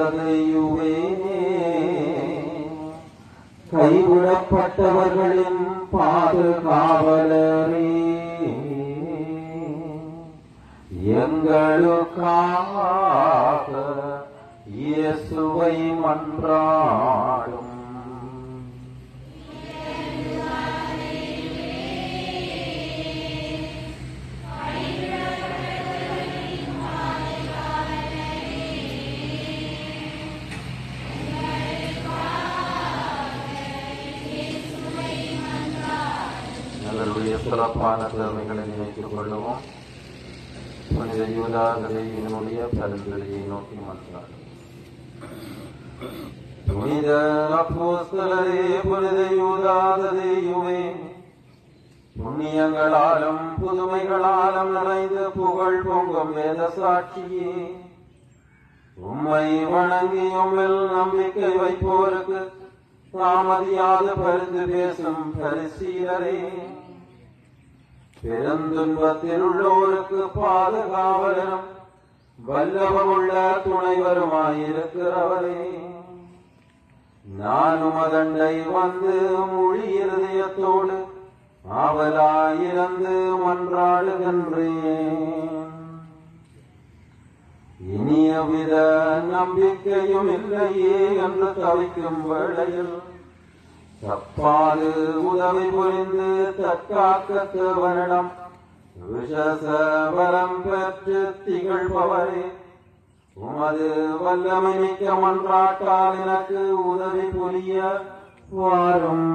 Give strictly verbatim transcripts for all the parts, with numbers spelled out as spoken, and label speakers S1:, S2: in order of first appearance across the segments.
S1: தெய்வமே, கைவிடப்பட்டவர்களின் பாதுகாவலரே, எங்களுக்காக இயேசுவை மன்றாடும். எங்களுடைய சிறப்பான திறமைகளை நினைத்துக் கொள்ளுவோம். புனித யூதா கதையினுடைய பரிந்துரையை நோக்கி மன்றாடும். புனித அப்போஸ்தலரே, புனித யூதா கதையுமே, புண்ணியங்களாலும் புதுமைகளாலும் நிறைந்து புகழ் பொங்கும் வேத சாட்சியே, உம்மை வணங்கி உம்மில் நம்பிக்கை வைப்போருக்கு தாமதியாது பரிந்து பேசும் பரிசீலரே, பெருந்துன்பத்தில் உள்ளோருக்கு பாதுகாவலரும் வல்லவமுள்ள துணைவருமாயிருக்கிறவரே, நான் உமதண்டை வந்து மொழி இருதயத்தோடு ஆவலாயிருந்து மன்றாடுகின்றேன். இனியவித நம்பிக்கையும் இல்லையே என்று தவிக்கும் வேளையில் தப்பாது உதவி புரிந்து தற்காக்க தேவனிடம் விஷசவரம் பெற்று திகழ்பவரே, உமது வல்லமை மிக்க மன்றாட்டால் எனக்கு உதவி புரிய வாரும்.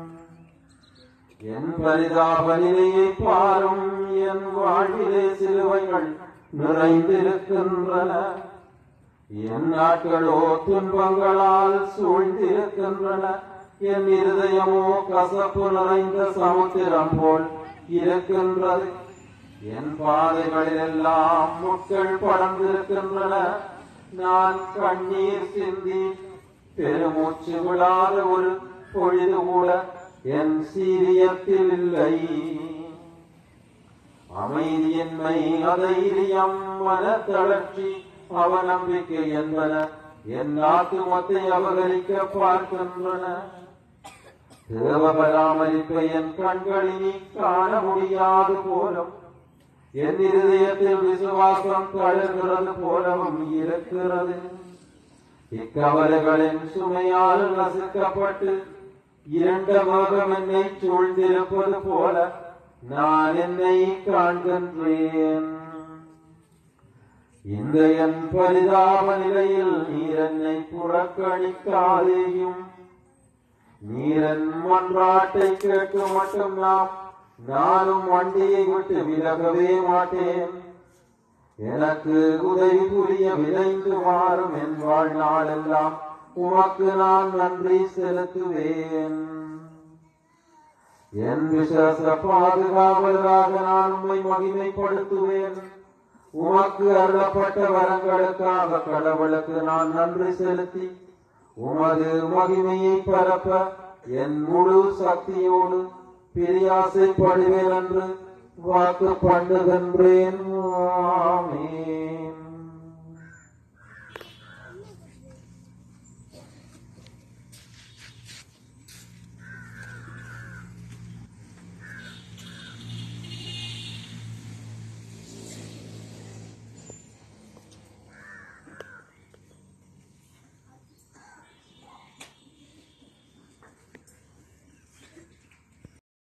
S1: என் பரிதாப நிலையை பாரும். என் வாழ்விலே சிலுவைகள் நிறைந்திருக்கின்றன. என் நாட்களோ துன்பங்களால் சூழ்ந்திருக்கின்றன. என் இருதயமோ கசப்பு நிறைந்த சமுத்திரம் போல் இருக்கின்றது. என் பாதைகளில் எல்லாம் முட்கள் படர்ந்திருக்கின்றன. நான் கண்ணீர் சிந்தி பெருமூச்சு விடாத ஒரு பொழுது கூட என் சீரியத்தில் இல்லை. அமைதியின்மை, அதைரியம், மனத்தளர்ச்சி, அவநம்பிக்கை என்பன என் ஆத்துமத்தை அபகரிக்க பார்க்கின்றன. தேவ பராமரிப்பை என் கண்களினி காண முடியாது போலும், என் இருதயத்தில் விசுவாசம் தளர்கிறது போலவும் இருக்கிறது. இக்கவலைகளின் சுமையால் நசுக்கப்பட்டு இரண்ட முகம் என்னை சூழ்ந்திருப்பது போல நான் என்னை காண்கின்றேன். இந்த என் பரிதாப நிலையில் நீர் என்னை புறக்கணிக்காதேயும். நீரன் மன்றாட்டை கேட்க மட்டும் நாம் நானும் வண்டியை விட்டு விலகவே மாட்டேன். எனக்கு உதவி புரிய விரைந்து மாறும். என் வாழ்நாள் எல்லாம் உமக்கு நான் நன்றி செலுத்துவேன். என் விசேஷ பாதுகாவலராக நான் உம்மை மகிமைப்படுத்துவேன். உமக்கு அருளப்பட்ட வரங்களுக்காக கடவுளுக்கு நான் நன்றி செலுத்தி உமது மகிமையை பரப்ப என் முழு சக்தியோடு பிரியாசைப்படுவேன் என்று வாக்கு பண்ணுகின்றேன். ஆமென்.